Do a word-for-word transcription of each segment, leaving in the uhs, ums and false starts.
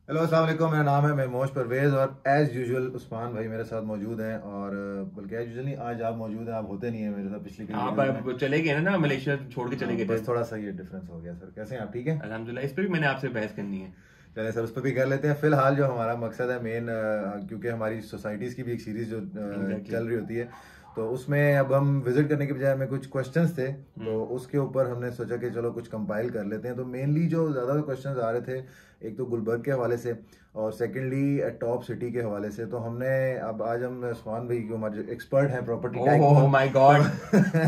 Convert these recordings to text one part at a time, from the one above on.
Hello अस्सलाम वालेकुम, मेरा नाम है महमूश परवेज़ और एज़ यूजुअल उस्मान भाई मेरे साथ मौजूद हैं। और बल्कि एज़ यूजुअल नहीं, आज आप मौजूद हैं, आप होते नहीं हैं मेरे साथ पिछली कई आप वीडियोस में। अब चले गए ना ना मलेशिया छोड़ के चले हाँ, गए थे। बस थोड़ा सा ये डिफरेंस हो गया। सर कैसे हैं आप? ठीक है? अल्हम्दुलिल्लाह, इस पे भी मैंने आपसे बहस करनी है। चलें सर, उस पर भी कर लेते हैं। फिलहाल जो हमारा मकसद है मेन, क्योंकि हमारी सोसाइटीज़ की भी एक सीरीज़ जो अ, एग्जैक्टली। चल रही होती है, तो उसमें अब हम विजिट करने के बजाय हमें कुछ क्वेश्चंस थे, तो हम्म। उसके ऊपर हमने सोचा कि चलो कुछ कंपाइल कर लेते हैं। तो मेनली जो ज़्यादा क्वेश्चंस आ रहे थे, एक तो गुलबर्ग के हवाले से और सेकेंडली टॉप सिटी के हवाले से। तो हमने अब आज हम उस्मान भाई को, हमारे एक्सपर्ट हैं प्रॉपर्टी ओह टाइकून, माय तो गॉड।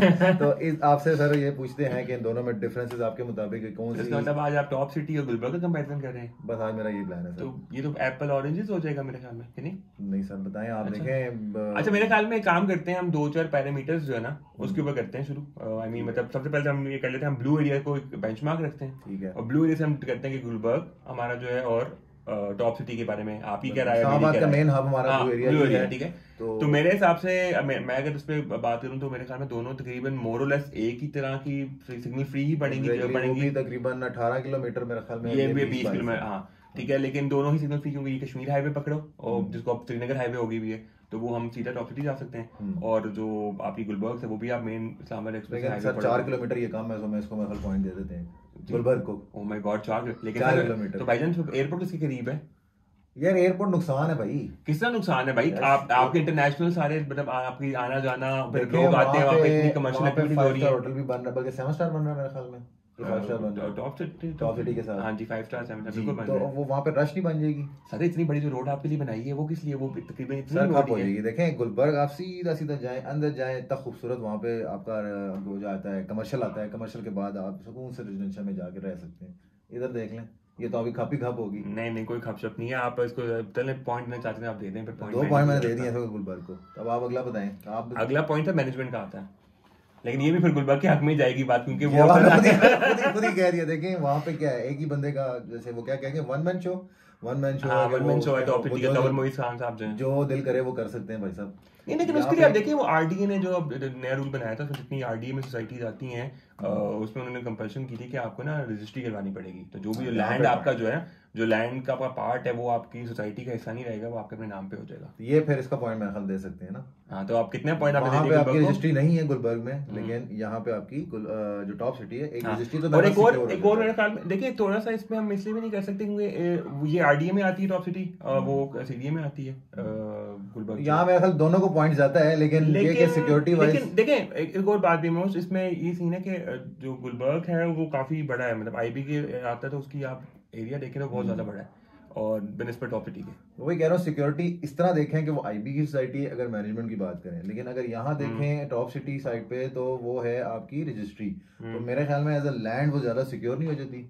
तो इस आपसे सर ये पूछते हैं कि इन दोनों में डिफरेंसेस आपके मुताबिक कौन तो सी। इसका मतलब आज आप टॉप सिटी और गुलबर्ग का कंपैरिजन कर रहे हैं। बस आज मेरा ये प्लान है तो सर। ये तो एप्पल ऑरेंजेस हो जाएगा मेरे ख्याल में, कि नहीं? नहीं सर, बताएं आप। अच्छा। देखें अच्छा, मेरे ब- ख्याल में एक काम करते हैं, हम दो चार पैरामीटर्स जो है ना हम्म, उसके ऊपर करते हैं शुरू। आई मीन ठीक है। मतलब सबसे पहले हम ये कर लेते हैं, हम ब्लू एरिया को एक बेंचमार्क रखते हैं। ठीक है। और ब्लू एरिया से हम करते हैं कि गुलबर्ग हमारा जो है, और टॉप सिटी के बारे में आपकी क्या राय है, मेरी इस्लामाबाद क्या का राय है। मेन हब हमारा ब्लू हाँ, एरिया ब्लू ही एरिया है। है, ठीक है। तो तो मेरे हिसाब से मैं, मैं अगर उस पर बात करूँ तो मेरे ख्याल में दोनों तकरीबन मोरलेस एक ही तरह की सिग्नल फ्री ही पड़ेंगी एग्जैक्टली वो पड़ेंगी। भी तकरीबन अठारह किलोमीटर मेरे ख्याल में, ये ये भी बीस बीस बाईस है। किलोमीटर, हाँ ठीक है। लेकिन दोनों ही सिग्नल फ्री, क्योंकि ये कश्मीर हाईवे पकड़ो और हम्म, जिसको अब श्रीनगर हाईवे होगी भी है, तो वो हम सीधा टॉप सिटी जा सकते हैं। हम्म। और जो आपकी गुलबर्ग है वो भी आप मेन इस्लामाबाद एक्सप्रेस लेकिन हाईवे सर पड़ो चार तो। किलोमीटर ये कम है, तो मैं इसको मतलब पॉइंट दे देते हैं जी। गुलबर्ग को। ओ माय गॉड, चार, लेकिन चार सर तो किलोमीटर भाईजान एयरपोर्ट किसके करीब है? यार एयरपोर्ट नुकसान है भाई। किस तरह नुकसान है भाई? यार आप आपके एक- इंटरनेशनल सारे मतलब आपकी आना जाना, फिर देखें लोग आते वहाँ हैं पे, वहाँ पे, इतनी कमर्शियल वहाँ पे एक्टिविटीज हो फाइव रही स्टार हैं। होटल भी बन रहा है, बल्कि सेवन स्टार बन रहा है मेरे ख्याल में। ये फाइव स्टार बन रहा है टॉप सिटी, टॉप सिटी के साथ। हाँ जी, फाइव स्टार सेवन स्टार जी, बिल्कुल बन तो रहे हैं। वो वहाँ पे रश नहीं बन जाएगी? सर इतनी बड़ी जो रोड आपके लिए बनाई है वो किस लिए? वो तकरीबन इतनी सर खप रोड ही हो है। जाएगी। देखें गुलबर्ग आप सीधा सीधा जाएं, अंदर जाएं, इतना खूबसूरत वहाँ पे आपका अ, वो जो आता है कमर्शियल आता है, कमर्शियल के बाद आप सुकून से रेजिडेंशियल में जाके रह सकते हैं। इधर देख लें, ये तो अभी खप ही खप होगी। नहीं नहीं, कोई खपशप नहीं है। आप इसको चले पॉइंट में चाहते हैं आप दे दें, फिर पॉइंट दो मैं पॉइंट नहीं मैंने दे दे दिए सकता। हैं गुलबर्ग को, अब आप अगला बताएं आप। अगला पॉइंट है मैनेजमेंट का आता है, लेकिन ये भी फिर गुलबर्ग के हक में ही जाएगी बात, क्योंकि ये वो वाला खुद ही अक्सर खुद ही खुद ही कह रही है। देखें वहाँ पे क्या है, एक ही बंदे का, जैसे वो क्या कहेंगे, one man show. One man show हाँ, है कि वन वो मैन शो है टॉप वो सिटी का, जो तबर दिल, मोहित खान साहब जो हैं। जो दिल करे वो कर सकते हैं भाई साहब। नहीं, लेकिन यहाँ उसके लिए पे आप देखिए, वो आरडीए ने जो अब नया रूल बनाया था, उसमें जितनी आरडीए में सोसाइटीज आती हैं अ, उसमें उन्होंने कंपल्शन की थी कि आपको ना रजिस्ट्री करवानी पड़ेगी। तो जो भी यहाँ लैंड पे आपका जो है, जो लैंड का पार्ट है, वो आपकी सोसाइटी का हिस्सा नहीं रहेगा, वो आपके अपने नाम पे हो जाएगा। ये फिर इसका पॉइंट मेरे ख्याल दे सकते हैं ना। हाँ, तो आप कितने पॉइंट आपने दे वहां दिए पे आपकी गुलबर्ग को? रजिस्ट्री नहीं है गुलबर्ग में, हम्म। लेकिन यहाँ पे आपकी गुल- अ, जो टॉप सिटी है, एक हाँ, रजिस्ट्री तो और एक और सिक्योर हो एक और जाता मेरे है। ख्याल में देखिए, थोड़ा सा इसमें हम इसलिए भी नहीं कर सकते क्योंकि ए, ये आरडीए में आती है टॉप सिटी, वो सीडीए में आती है अ, गुलबर्ग यहाँ जो। मेरे ख्याल दोनों को पॉइंट जाता है, लेकिन ये कि लेकिन सिक्योरिटी वाइज। लेकिन देखें, एक, एक और बात भी मोस्ट इसमें ये सीन है कि अ, जो गुलबर्ग है वो काफी बड़ा है, मतलब आईबी के आता है तो उसकी आप एरिया देखें तो बहुत ज्यादा बड़ा है, और बेनिस्बत टॉप सिटी के। वही कह रहा हूँ, सिक्योरिटी इस तरह देखें कि वो आईबी की सोसाइटी है अगर मैनेजमेंट की बात करें, लेकिन अगर यहाँ देखें टॉप सिटी साइड पे तो वो है आपकी रजिस्ट्री। तो मेरे ख्याल में एज अ लैंड वो ज्यादा सिक्योर नहीं हो जाती।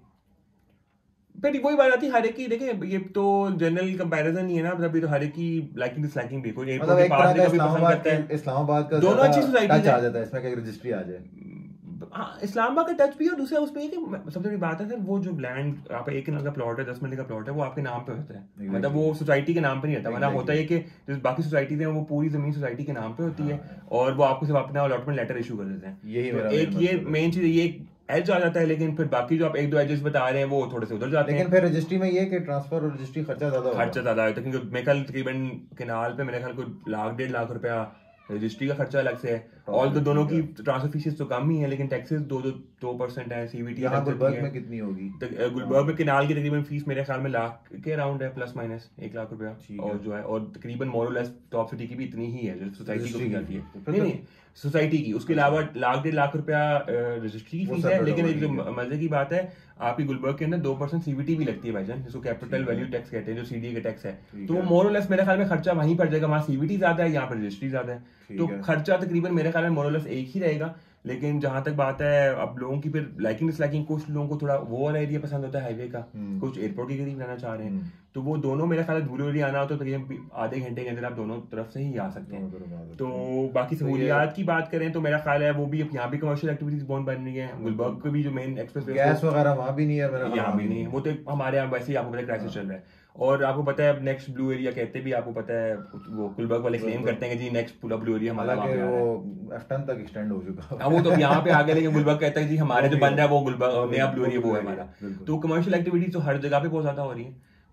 फिर वही बात आती है हर एक की। देखिए, ये तो जनरल कंपैरिजन नहीं है ना, मतलब ये तो हर एक की लाइकिंग डिसलाइकिंग भी, कोई मतलब एयरपोर्ट के एक पास तरह का भी कभी पसंद इस्लामाबाद करता है। के इस्लामाबाद का दोनों ज्यादा अच्छी सोसाइटीज टच आ है। जाता है इसमें कि रजिस्ट्री आ जाए। हाँ, इस्लामाबाद का टच भी है, और दूसरा उसमें ये कि सबसे बड़ी बात है सर, वो जो लैंड आप एक किलो का प्लॉट है, दस मिनट का प्लॉट है, वो आपके नाम पे होता है। Exactly. मतलब वो सोसाइटी के नाम पे नहीं रहता। मतलब Exactly. होता है कि जो बाकी सोसाइटीज हैं वो पूरी जमीन सोसाइटी के नाम पे होती है, हाँ। और वो आपको सिर्फ अपना अलॉटमेंट लेटर इशू कर देते हैं। यही तो मेरा एक main ये मकसद है। मेन चीज, ये एक एज आ जाता है, लेकिन फिर बाकी जो आप एक दो एजेस बता रहे हैं वो थोड़े से उधर जाते हैं। लेकिन फिर रजिस्ट्री में ये कि ट्रांसफर और रजिस्ट्री खर्चा ज्यादा होगा। खर्चा ज्यादा है, क्योंकि मेरे ख्याल तकरीबन केनाल पे मेरे ख्याल कोई लाख डेढ़ लाख रुपया रजिस्ट्री का खर्चा अलग से है। और तो दोनों की ट्रांसफर फीसेस तो कम ही है, लेकिन टैक्सेस दो दो दो परसेंट है, सीवीटी यहाँ गुलबर्ग में कितनी होगी? गुलबर्ग में केनाल की तकरीबन फीस मेरे ख्याल में लाख के अराउंड है, प्लस माइनस एक लाख रुपया। ठीक और है। जो है, और तकरीबन मोरलेस टॉप सिटी की भी इतनी ही है जो सोसाइटी को रजिस्ट्री दी की। जाती है। तो फिर नहीं तो- नहीं, सोसाइटी की, उसके अलावा लाख डेढ़ लाख रुपया रजिस्ट्री की वो फीस है। separate लेकिन होगा, एक जो ठीक है। मजे की बात है, आपकी गुलबर्ग के अंदर दो परसेंट सीवीटी भी लगती है भाईजान, जिसको कैपिटल वैल्यू टैक्स कहते हैं, जो सीडीए का टैक्स है। ठीक तो वो है। मोरलेस मेरे ख्याल में खर्चा वहीं पड़ जाएगा, वहाँ सीवीटी ज्यादा है, यहाँ पर रजिस्ट्री ज्यादा है। ठीक तो है। खर्चा तकरीबन मेरे ख्याल में मोरलेस एक ही रहेगा। लेकिन जहां तक बात है अब लोगों की, फिर लाइकिंग डिसलाइकिंग, कुछ लोगों को थोड़ा वो वाला एरिया पसंद होता है हाईवे का, हम्म। कुछ एयरपोर्ट के करीब रहना चाह रहे हम्म। हैं, तो वो दोनों मेरे ख्याल में दूर एरिया आना हो तो तकरीबन आधे घंटे के अंदर आप दोनों तरफ से ही आ सकते दोनों हैं। तरफ आ सकते तो हैं। बाकी तो ये- सहूलियात की बात करें तो मेरा ख्याल है वो भी अब यहाँ भी कमर्शियल एक्टिविटीज बहुत बन रही है। गुलबर्ग को भी जो मेन एक्सप्रेस गैस वगैरह वहाँ भी नहीं है मेरा ख्याल, यहाँ वहाँ भी नहीं है, वो तो हमारे यहाँ वैसे ही आपको पता है क्राइसिस चल रहा है। और आपको पता है अब नेक्स्ट ब्लू एरिया कहते भी, आपको पता है वो गुलबर्ग वाले क्लेम करते हैं कि जी नेक्स्ट पूरा ब्लू एरिया हमारा वहाँ हालांकि पे आ रहा है। वो एफ टेन तक एक्सटेंड हो चुका है। हाँ, वो तो यहाँ पे आ गया, लेकिन गुलबर्ग कहता है जी हमारे जो बन रहा है वो गुलबर्ग नया ब्लू एरिया वो है हमारा। बिल्कुल। तो कमर्शियल एक्टिविटीज तो हर जगह पे बहुत ज्यादा हो रही है।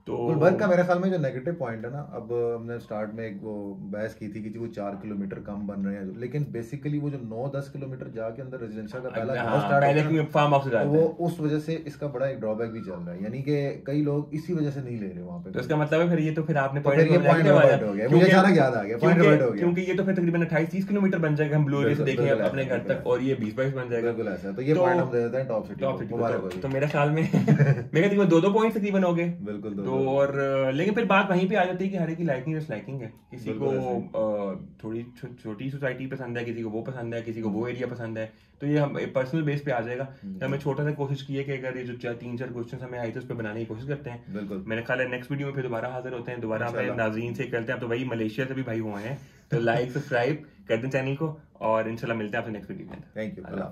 तो गुलबर्ग का मेरे ख्याल में जो नेगेटिव पॉइंट है ना, अब हमने स्टार्ट में एक वो बहस की थी कि जी वो चार किलोमीटर कम बन रहे हैं, लेकिन बेसिकली वो जो नौ दस किलोमीटर जाके अंदर रेजिडेंशियल का पहला गांव स्टार्ट पहले होता है ना, फार्म हाउस तो वो उस वजह से इसका बड़ा एक ड्रॉबैक भी चल रहा है, यानी कि कई लोग इसी वजह से नहीं ले रहे वहाँ पे। तो इसका मतलब है फिर ये तो फिर आपने तो फिर ये पॉइंट डिवाइड हो गया, मुझे अचानक याद आ गया, पॉइंट डिवाइड हो गया, क्योंकि ये तो फिर तकरीबन अट्ठाईस तीस किलोमीटर बन जाएगा हम ब्लू एरिया से देखें अपने घर तक, और ये बीस बाईस बन जाएगा। बिल्कुल ऐसा, तो ये पॉइंट हम दे देते हैं टॉप सिटी टॉप सिटी हमारे को। को। तो मेरे ख्याल में मेरे तकरीबन दो दो पॉइंट तकरीबन हो गए। बिल्कुल तो और लेकिन फिर बात वहीं पे आ जाती है कि हर एक की लाइकिंग डिसलाइकिंग है, किसी को थोड़ी छोटी सोसाइटी पसंद है, किसी को वो पसंद है, किसी को वो एरिया पसंद है, तो ये हम पर्सनल बेस पे आ जाएगा। हमें छोटा सा कोशिश की है कि अगर ये जो तीन चार क्वेश्चन हमें आए थे उस पर बनाने की कोशिश करते हैं। बिल्कुल, मेरे ख्याल है नेक्स्ट वीडियो में फिर दोबारा हाजिर होते हैं, दोबारा हमें नाज़रीन से करते हैं। तो वही मलेशिया से भी भाई हुए हैं, तो लाइक सब्सक्राइब कर दें चैनल को, और इंशाल्लाह मिलते हैं आपसे नेक्स्ट वीडियो में। Thank you.